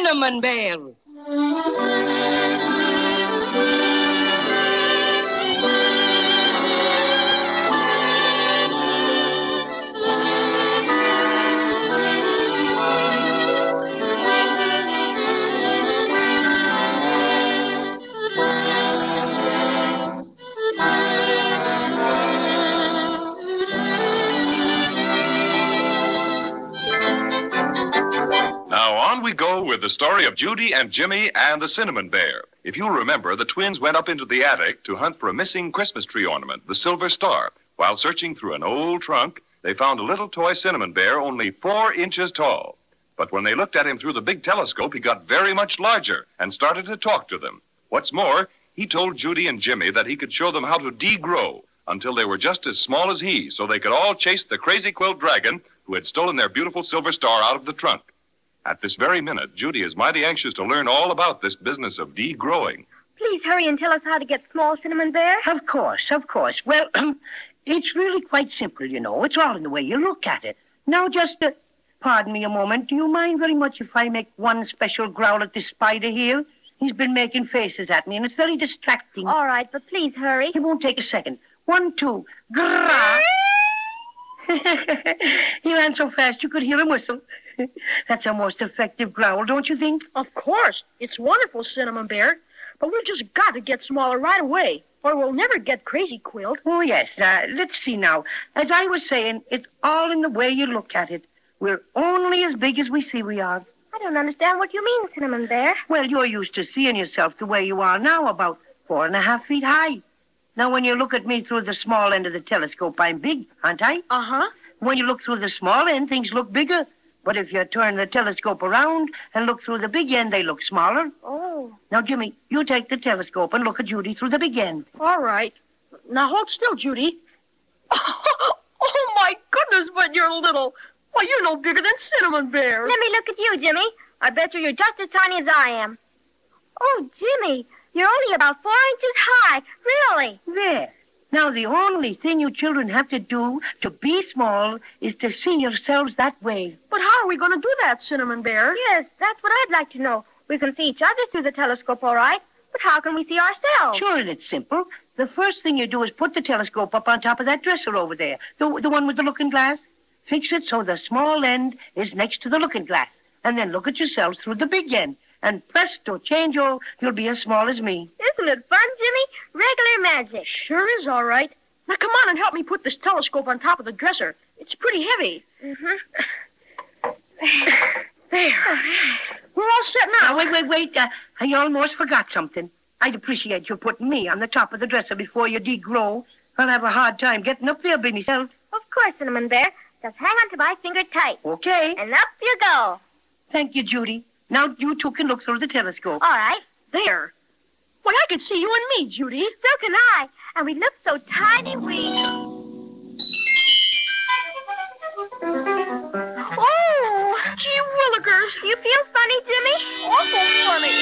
Cinnamon Bear. Now on we go with the story of Judy and Jimmy and the Cinnamon Bear. If you'll remember, the twins went up into the attic to hunt for a missing Christmas tree ornament, the silver star. While searching through an old trunk, they found a little toy cinnamon bear only 4 inches tall. But when they looked at him through the big telescope, he got very much larger and started to talk to them. What's more, he told Judy and Jimmy that he could show them how to degrow until they were just as small as he, so they could all chase the Crazy-Quilt dragon who had stolen their beautiful silver star out of the trunk. At this very minute, Judy is mighty anxious to learn all about this business of degrowing. Please hurry and tell us how to get small, Cinnamon Bear. Of course. Well, it's really quite simple, you know. It's all in the way you look at it. Now, just, pardon me a moment. Do you mind very much if I make one special growl at this spider here? He's been making faces at me, and it's very distracting. All right, but please hurry. It won't take a second. 1, 2, grrrr. He ran so fast you could hear him whistle. That's a most effective growl, don't you think? Of course. It's wonderful, Cinnamon Bear. But we've just got to get smaller right away, or we'll never get Crazy-Quilt. Oh, yes. Let's see now. As I was saying, it's all in the way you look at it. We're only as big as we see we are. I don't understand what you mean, Cinnamon Bear. Well, you're used to seeing yourself the way you are now, about 4.5 feet high. Now, when you look at me through the small end of the telescope, I'm big, aren't I? Uh-huh. When you look through the small end, things look bigger. But if you turn the telescope around and look through the big end, they look smaller. Oh. Now, Jimmy, you take the telescope and look at Judy through the big end. All right. Now, hold still, Judy. Oh, my goodness, but you're little. Well, you're no bigger than Cinnamon Bear. Let me look at you, Jimmy. I bet you're just as tiny as I am. Oh, Jimmy, you're only about 4 inches high. Really? There. Now, the only thing you children have to do to be small is to see yourselves that way. But how are we going to do that, Cinnamon Bear? Yes, that's what I'd like to know. We can see each other through the telescope, all right. But how can we see ourselves? Sure, and it's simple. The first thing you do is put the telescope up on top of that dresser over there. The one with the looking glass. Fix it so the small end is next to the looking glass. And then look at yourselves through the big end. And presto, changeo, you'll be as small as me. Isn't it fun, Jimmy? Regular magic. Sure is all right. Now, come on and help me put this telescope on top of the dresser. It's pretty heavy. Mm-hmm. There. We're all set now. Wait. I almost forgot something. I'd appreciate you putting me on the top of the dresser before you degrow. I'll have a hard time getting up there by myself. Of course, Cinnamon Bear. Just hang on to my finger tight. Okay. And up you go. Thank you, Judy. Now you two can look through the telescope. All right. There. Well, I can see you and me, Judy. So can I. And we look so tiny, Oh! Gee willikers. You feel funny, Jimmy? Awful funny.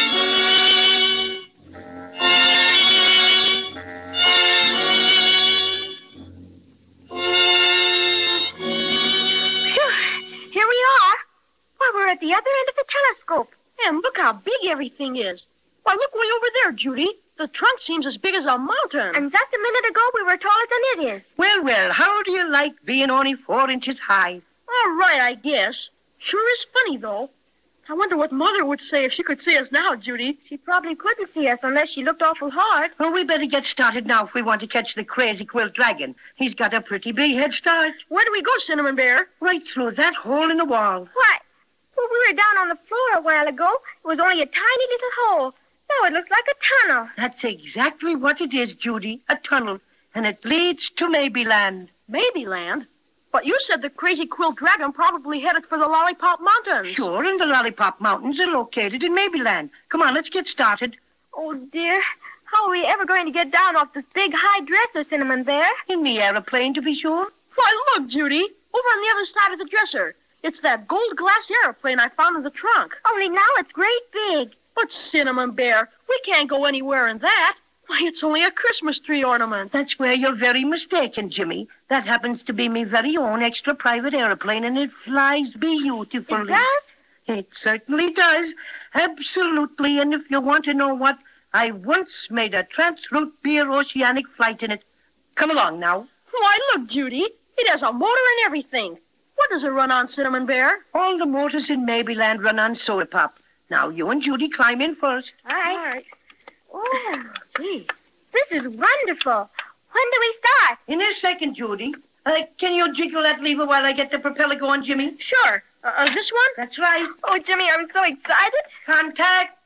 Phew. Here we are. Why, we're at the other end of the telescope. And look how big everything is. Why, look way over there, Judy. The trunk seems as big as a mountain. And just a minute ago, we were taller than it is. Well, how do you like being only 4 inches high? All right, I guess. Sure is funny, though. I wonder what Mother would say if she could see us now, Judy. She probably couldn't see us unless she looked awful hard. Well, we better get started now if we want to catch the Crazy-Quilt dragon. He's got a pretty big head start. Where do we go, Cinnamon Bear? Right through that hole in the wall. What? Well, we were down on the floor a while ago. It was only a tiny little hole. Now it looks like a tunnel. That's exactly what it is, Judy. A tunnel. And it leads to Maybeland. Maybeland? But you said the Crazy-Quilt dragon probably headed for the Lollipop Mountains. Sure, and the Lollipop Mountains are located in Maybeland. Come on, let's get started. Oh, dear. How are we ever going to get down off this big high dresser, Cinnamon Bear? In the airplane, to be sure. Why, look, Judy. Over on the other side of the dresser. It's that gold glass airplane I found in the trunk. Only now it's great big. But, Cinnamon Bear, we can't go anywhere in that. Why, it's only a Christmas tree ornament. That's where you're very mistaken, Jimmy. That happens to be me very own extra private airplane, and it flies beautifully. It does? It certainly does. Absolutely. And if you want to know what, I once made a transroute beer oceanic flight in it. Come along now. Why, look, Judy. It has a motor and everything. What does it run on, Cinnamon Bear? All the motors in Maybeland run on soda pop. Now, you and Judy climb in first. All right. Oh, gee. This is wonderful. When do we start? In a second, Judy. Can you jiggle that lever while I get the propeller going, Jimmy? Sure. This one? That's right. Oh, Jimmy, I'm so excited. Contact.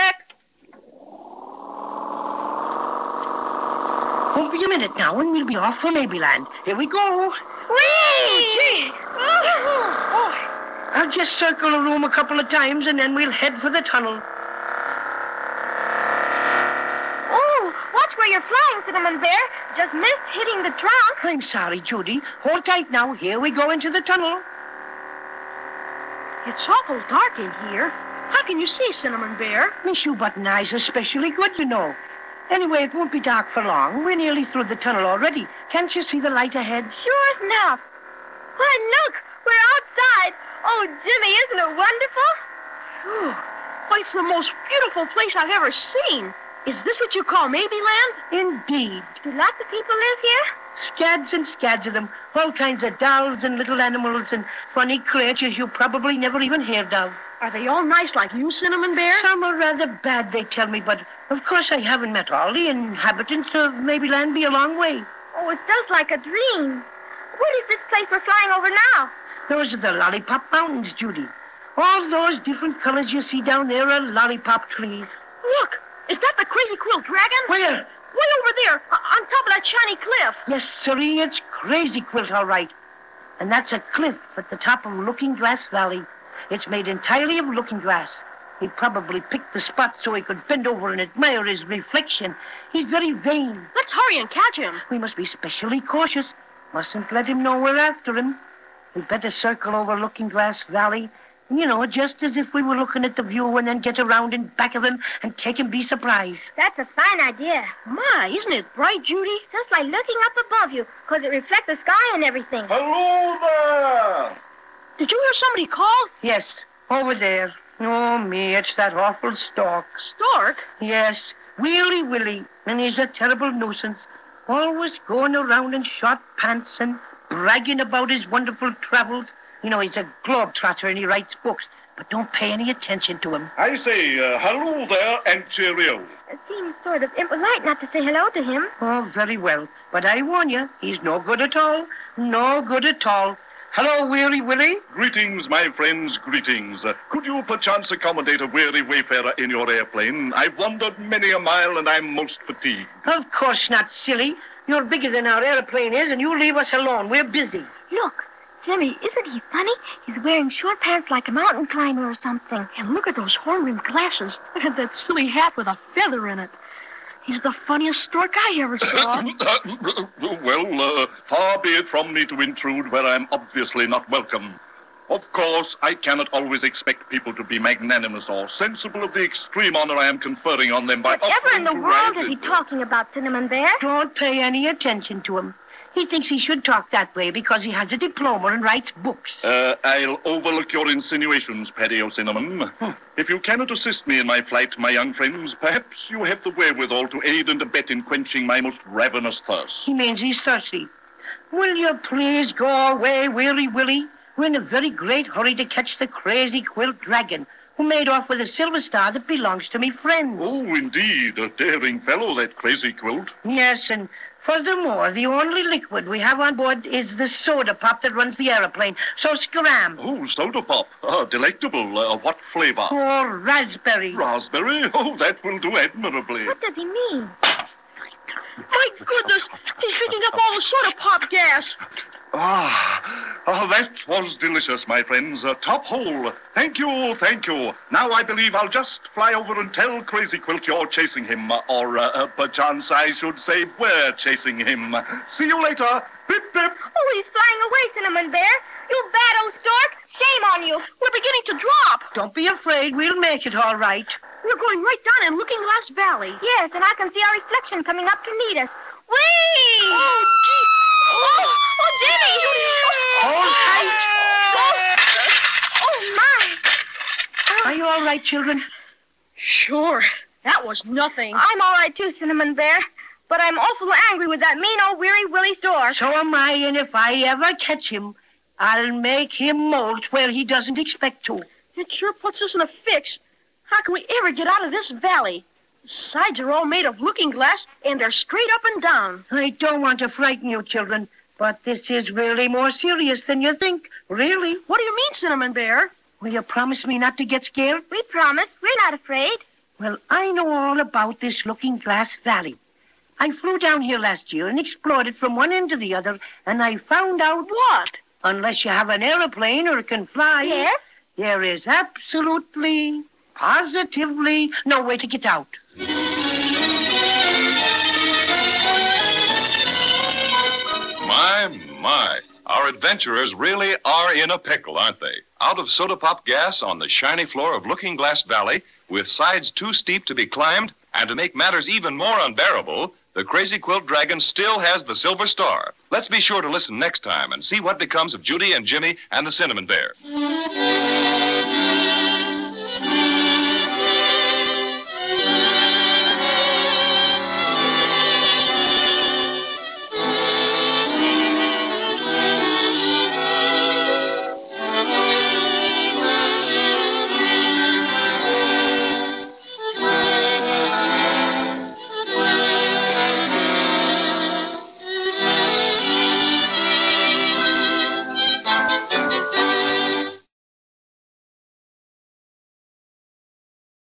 Won't be a minute now, and we'll be off for Maybeland. Here we go. Whee! Gee. I'll just circle the room a couple of times, and then we'll head for the tunnel. Oh, watch where you're flying, Cinnamon Bear. Just missed hitting the trunk. I'm sorry, Judy. Hold tight now. Here we go into the tunnel. It's awful dark in here. How can you see, Cinnamon Bear? My shoe button eyes are especially good, you know. Anyway, it won't be dark for long. We're nearly through the tunnel already. Can't you see the light ahead? Sure enough. Why, look, we're outside. Oh, Jimmy, isn't it wonderful? Whew. Why, it's the most beautiful place I've ever seen. Is this what you call Maybeland? Indeed. Do lots of people live here? Scads and scads of them. All kinds of dolls and little animals and funny creatures you probably never even heard of. Are they all nice like you, Cinnamon Bear? Some are rather bad, they tell me, but of course I haven't met all the inhabitants of Maybeland. Be a long way. Oh, it's just like a dream. What is this place we're flying over now? Those are the Lollipop Mountains, Judy. All those different colors you see down there are lollipop trees. Look, is that the Crazy-Quilt dragon? Where? Way over there, on top of that shiny cliff. Yes, sirree, it's Crazy-Quilt, all right. And that's a cliff at the top of Looking Glass Valley. It's made entirely of looking glass. He probably picked the spot so he could bend over and admire his reflection. He's very vain. Let's hurry and catch him. We must be specially cautious. Mustn't let him know we're after him. We'd better circle over Looking Glass Valley, you know, just as if we were looking at the view, and then get around in back of him and take him by surprise. That's a fine idea. My, isn't it bright, Judy? Just like looking up above you, because it reflects the sky and everything. Hello there! Did you hear somebody call? Yes, over there. Oh, me, it's that awful Stork. Stork? Yes, Willie, and he's a terrible nuisance. Always going around in short pants and bragging about his wonderful travels. You know, he's a globetrotter and he writes books, but don't pay any attention to him. I say, hello there and cheerio. It seems sort of impolite not to say hello to him. Oh, very well. But I warn you, he's no good at all. No good at all. Hello, Willie. Greetings, my friends, greetings. Could you perchance accommodate a weary wayfarer in your airplane? I've wandered many a mile and I'm most fatigued. Of course not, silly. You're bigger than our airplane is, and you leave us alone. We're busy. Look, Jimmy, isn't he funny? He's wearing short pants like a mountain climber or something. And look at those horn-rimmed glasses. And that silly hat with a feather in it. He's the funniest stork I ever saw. Well, far be it from me to intrude where I'm obviously not welcome. Of course, I cannot always expect people to be magnanimous or sensible of the extreme honor I am conferring on them by Whatever in the offering to world ride is he it. talking about, Cinnamon Bear? Don't pay any attention to him. He thinks he should talk that way because he has a diploma and writes books. I'll overlook your insinuations, Paddy O'Cinnamon. If you cannot assist me in my flight, my young friends, perhaps you have the wherewithal to aid and abet in quenching my most ravenous thirst. He means he's thirsty. Will you please go away, Willie? We're in a very great hurry to catch the Crazy-Quilt dragon, who made off with a silver star that belongs to me friends. Oh, indeed, a daring fellow, that Crazy-Quilt. Yes, and furthermore, the only liquid we have on board is the soda pop that runs the airplane. So scram. Oh, soda pop. Delectable. What flavor? Oh, raspberry. Raspberry? Oh, that will do admirably. What does he mean? My goodness, he's picking up all the soda pop gas. That was delicious, my friends. Top hole. Thank you. Now I believe I'll just fly over and tell Crazy-Quilt you're chasing him. Or perchance I should say we're chasing him. See you later. Pip, pip. Oh, he's flying away, Cinnamon Bear. You bad old stork. Shame on you. We're beginning to drop. Don't be afraid. We'll make it all right. We're going right down in Looking Glass Valley. Yes, and I can see our reflection coming up to meet us. Whee! Oh, gee. Oh, Jimmy! Hold tight. Oh, my. all right, children? Sure. That was nothing. I'm all right, too, Cinnamon Bear. But I'm awful angry with that mean old weary Willie Stork. So am I, and if I ever catch him, I'll make him molt where he doesn't expect to. It sure puts us in a fix. How can we ever get out of this valley? The sides are all made of looking glass, and they're straight up and down. I don't want to frighten you, children, but this is really more serious than you think. Really. What do you mean, Cinnamon Bear? Will you promise me not to get scared? We promise. We're not afraid. Well, I know all about this looking glass valley. I flew down here last year and explored it from one end to the other, and I found out What? unless you have an airplane or can fly, Yes? there is absolutely, positively no way to get out. My. Our adventurers really are in a pickle, aren't they? Out of soda pop gas on the shiny floor of Looking Glass Valley, with sides too steep to be climbed, and to make matters even more unbearable, the Crazy-Quilt Dragon still has the Silver Star. Let's be sure to listen next time and see what becomes of Judy and Jimmy and the Cinnamon Bear.